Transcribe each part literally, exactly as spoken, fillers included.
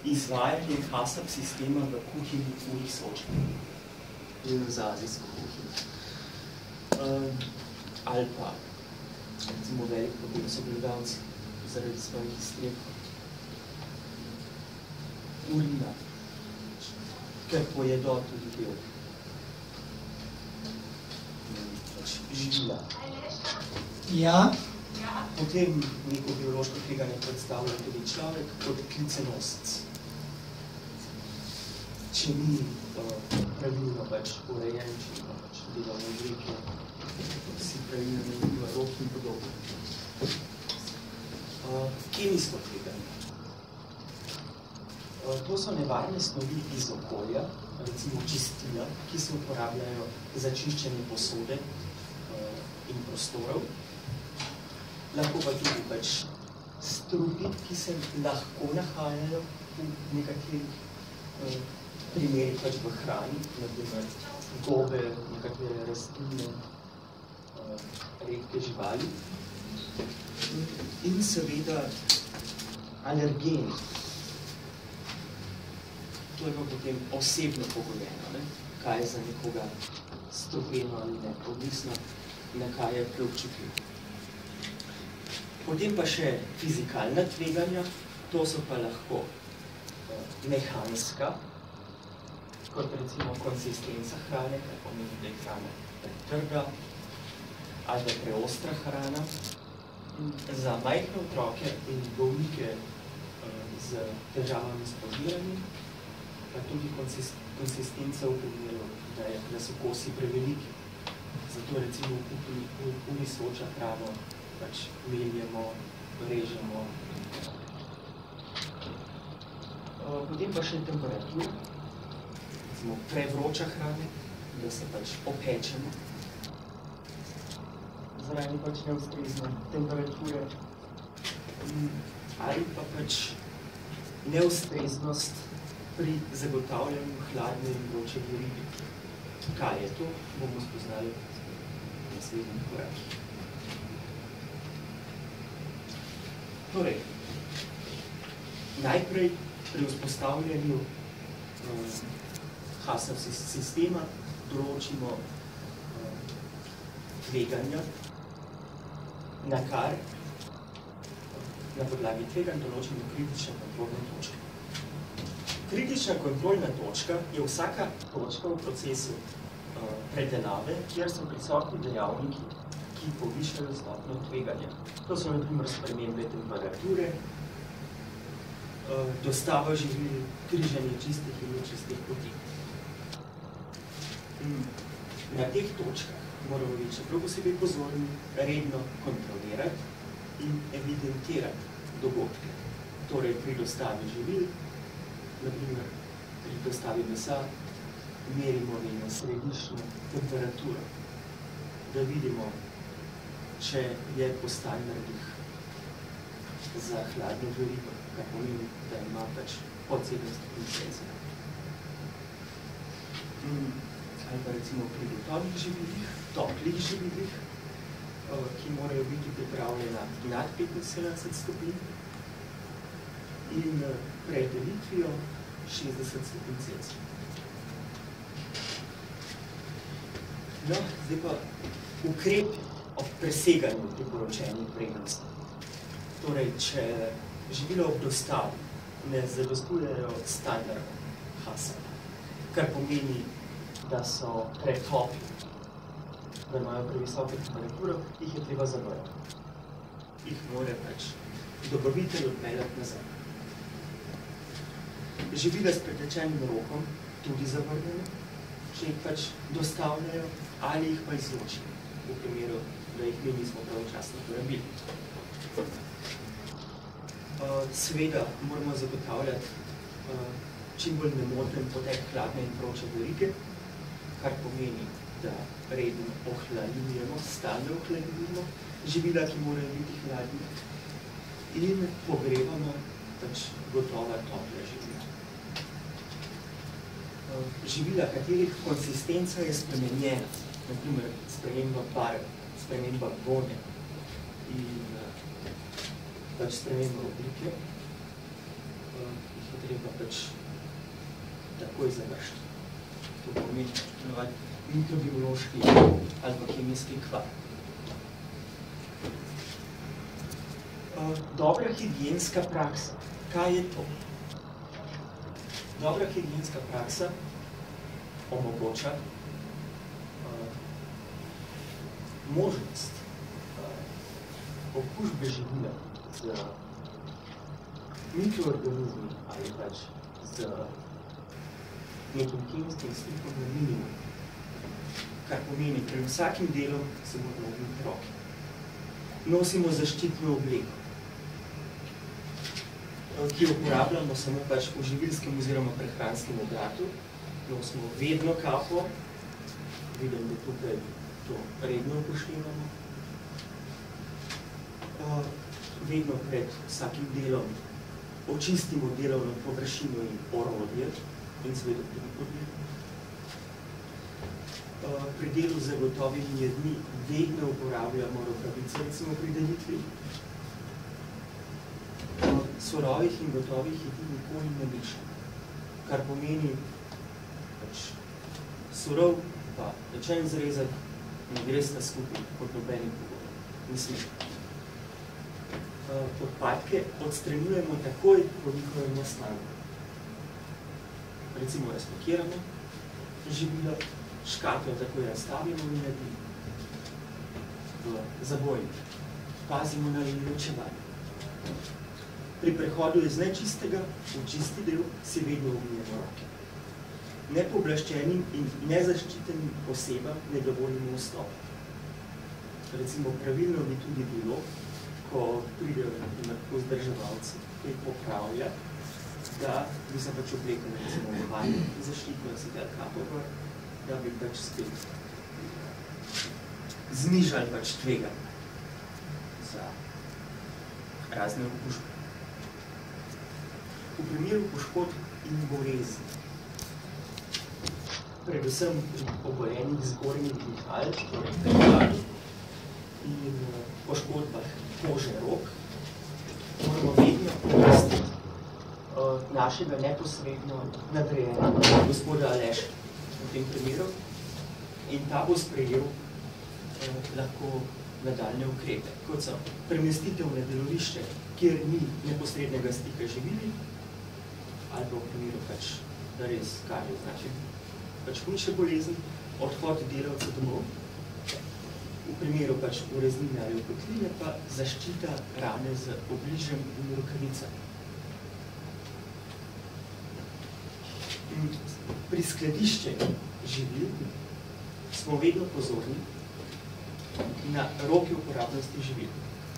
izvajanje HACCP sistema v kuhinji Uri Soča. In z azijsko kuhinjo. Um, ali pa, recimo, velik problem so gledalci zaradi svojih iztrebkov. Urina, ker pojedo tudi del. Živila. Ja. Potem neko biološko tveganje predstavlja tudi človek kot klicenosec. Če ni uh, pravilno pač urejen, če ima pač delovne oblike, si pravilno negiva rok in podobno. Uh, kemijsko tveganje. Uh, to so nevarne snovi iz okolja, recimo čistila, ki se uporabljajo za čiščenje posode uh, in prostorov. Lahko pa tudi pač strupi, ki se lahko nahajajo v nekaterih uh, primerih pač v hrani, naprimer gobe, nekatere rastline, uh, redke živali. In seveda alergeni. To je pa potem osebno pogojeno, ne? Kaj je za nekoga strupeno ali ne, odvisno, na kaj je preobčutljiv. Potem pa še fizikalna tveganja, to so pa lahko uh, mehanska, kot recimo konsistenca hrane, kar pomeni, da je hrana pretrda ali da je preostra hrana. Za majhne otroke in bolnike uh, z težavami s požiranjem, pa tudi konsist konsistenca v primeru, da, je, da so kosi preveliki. Zato recimo v kuhinji Uri Soča hrano pač meljemo, režemo. Potem pa še temperatura, recimo prevroča hrane, da se pač opečemo zaradi pač neustrezne temperature ali pa pač neustreznost pri zagotavljanju hladne in vroče verige. Kaj je to, bomo spoznali v naslednjih korakih. Torej, najprej pri vzpostavljanju um, HACCP sistema določimo um, tveganja, na kar na podlagi tveganj določimo kritične kontrolne točke. Kritična kontrolna točka je vsaka točka v procesu uh, predelave, kjer so prisotni dejavniki, ki povišajo stopnjo tveganja. To so na primer spremembe temperature, dostava živil, križanje čistih in nečistih poti. Na teh točkah moramo biti prav posebej pozorni, redno kontrolirati in evidentirati dogodke. Torej pri dostavi živil, na primer pri dostavi mesa, merimo vedno središčno temperaturo, da vidimo, če je po standardih za hladno verigo, kar pomeni, da ima pač pod sedem stopinj Celzija. Ali pa recimo pri gotovih živilih, toplih živilih, ki morajo biti pripravljena nad petinsedemdeset stopinj in pred delitvijo šestdeset stopinj Celzija. No, zdaj pa ukrepi ob preseganju priporočenih vrednosti. Torej, če živila ob dostavi ne zadostujejo standardom HACCP, kar pomeni, da so pretopi, da imajo previsoko temperaturo, jih je treba zavrniti. Jih mora pač dobavitelj odpeljati nazaj. Živila s pretečenim rokom tudi zavrnjeno, če jih pač dostavljajo ali jih pa izločijo, v primeru, da jih mi nismo pravočasno porabili. Seveda moramo zagotavljati čim bolj nemoten potek hladne in vroče verige, kar pomeni, da redno ohladimo, stalno ohladimo živila, ki morajo biti hladni, in pogrevamo pač gotova topla živila. Živila, katerih konsistenca je spremenjena, na primer sprememba barve, sprememba vonja in pač sprememba oblike, jih je treba pač takoj završiti. To pomeni mikrobiološki ali pa kemijski kvar. Dobra higienska praksa. Kaj je to? Dobra higienska praksa omogoča uh, možnost uh, okužbe živila z mikroorganizmi ali pač z nekim kemijskim slikom na minimum. Kar pomeni, pri vsakim delom se bodo umiti roke. Nosimo zaščitno obleko, ki jo uporabljamo samo pač v živilskem oziroma prehranskem obratu. Nosimo vedno kapo, vidim, da tukaj to redno upoštevamo. Vedno pred vsakim delom očistimo delovno površino in orodje in seveda tudi podlego. Pri delu z gotovimi jedmi vedno uporabljamo rokavice, recimo pri delitvi. Surovih in gotovih jedi nikoli ne mešamo, kar pomeni, pač surov pa pečen zrezek ne gre sta skupaj pod nobenim pogodom. Mislim, odpadke odstranjujemo takoj po njihovem nastanku. Recimo razpakiramo živilo, škatlo takoj razstavimo in naredimo v zabojnik. Pazimo na ločevanje. Pri prehodu iz nečistega v čisti del si vedno umijemo roke. Nepooblaščenim in nezaščitenim osebam ne dovolimo vstop. Recimo, pravilno bi tudi bilo, ko pridejo vzdrževalci, ki popravlja, da bi se pač oblekali recimo v vanju zaščitno si dal kapo, da bi pač spet znižali pač tveganje za razne okužbe. V primeru poškodb in bolezni, predvsem obolenih zgornjih dihal, torej preglavi in poškodbah kože rok, moramo vedno uvrstiti našega neposredno nadrejenega gospoda Aleša v tem primeru in ta bo sprejel lahko nadaljne ukrepe, kot so premestitev na delovišče, kjer ni neposrednega stika živili, ali pa v primeru pač, da res karijo znači pač hujše bolezni, odhod delavca domov, v primeru pač ureznine ali opekline pa zaščita rane z obližjem in rokavicami. Pri skladiščenju živil smo vedno pozorni na roke uporabnosti živil.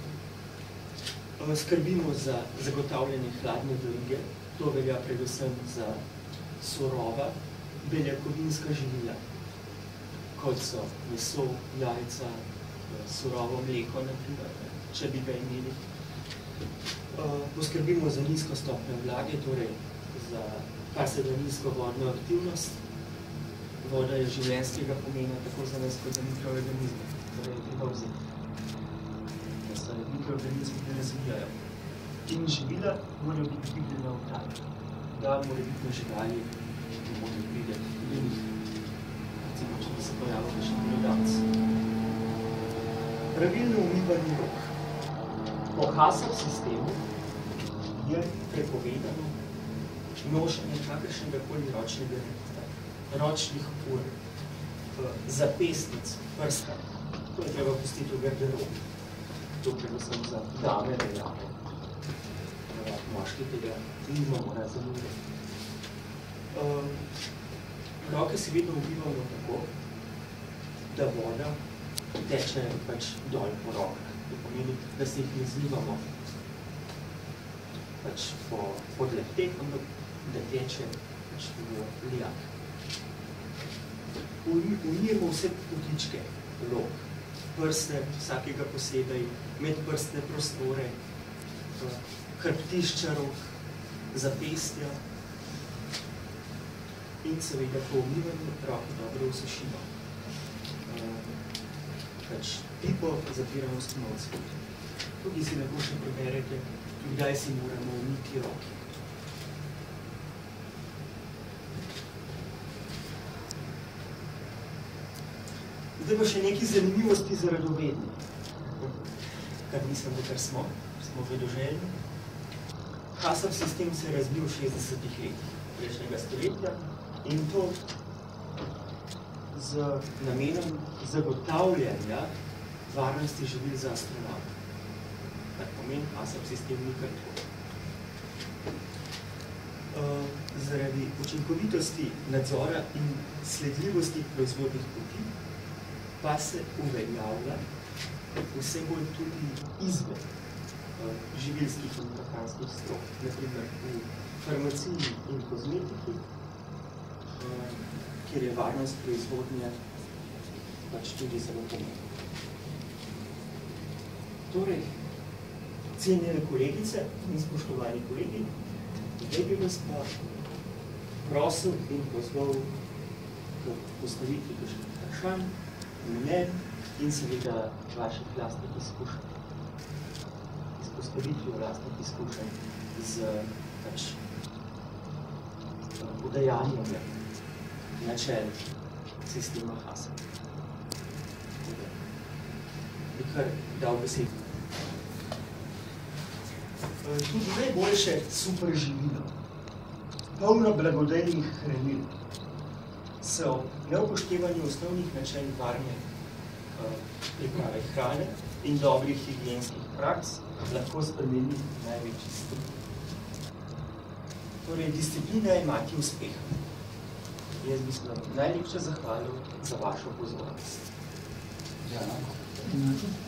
Skrbimo za zagotavljanje hladne verige, to velja predvsem za surova, beljakovinska živila, kot so meso, jajca, surovo mleko, naprimer, če bi ga imeli. Poskrbimo za nizko stopnjo vlage, torej za kar se da nizko vodno aktivnost. Voda je življenjskega pomena, tako za nas kot za mikroorganizme, torej je treba vzeti, da se mikroorganizmi ne razvijajo. In živila morajo biti vidljena v tak, da mora biti na živali, ki mora pride do njih. Recimo, če bi se pojavil še glodavc. Pravilno umivanje rok. Po Hassel sistemu je prepovedano nošenje kakršnega koli ročnega ročnih ur, zapestnic, prsta. To je treba pustiti v garderobi. To predvsem za dame veljave. Moški tega nimamo razumeli. Roke si vedno umivamo tako, da voda teče pač dol po rokah. To pomeni, da se jih ne zlivamo pač po podleptek, ampak da teče pač v lijak. Umijemo vse potičke, rok, prste, vsakega posebej, medprstne prostore, hrbtišča rok, zapestja in seveda po umivanju roke dobro usušimo. Pač pipo zapiramo s komolcem. Tukaj si lahko še preberete, kdaj si moramo umiti roke. Zdaj pa še nekaj zanimivosti za radovedne, kar mislim, da kar smo, smo vedoželjni. HACCP sistem se je razvil v šestdesetih letih prejšnjega stoletja in to z namenom zagotavljanja varnosti živil za astronavte. Kar pomeni, HACCP sistem ni kar tako. Zaradi učinkovitosti nadzora in sledljivosti proizvodnih poti pa se uveljavlja vse bolj tudi izven živilskih in prehranskih strok, naprimer v farmaciji in kozmetiki, kjer je varnost proizvodnje pač tudi zelo pomembna. Torej, cenjene kolegice in spoštovani kolegi, zdaj bi vas pa prosil in pozval k postavitvi kakšnih vprašanj, mnen in seveda vaših lastnih izkušenj. Izpostavitvi vlastnih izkušenj z pač udejanjanjem načel sistema HACCP. Bi kar dal besedo. Tudi najboljše super živilo, polno blagodejnih hranil, se ob neupoštevanju osnovnih načel varne priprave hrane in dobrih higienskih praks lahko spremeni največji strah. Torej, disciplina je mati uspeha. Jaz bi se najlepše zahvalil za vašo pozornost. Ja.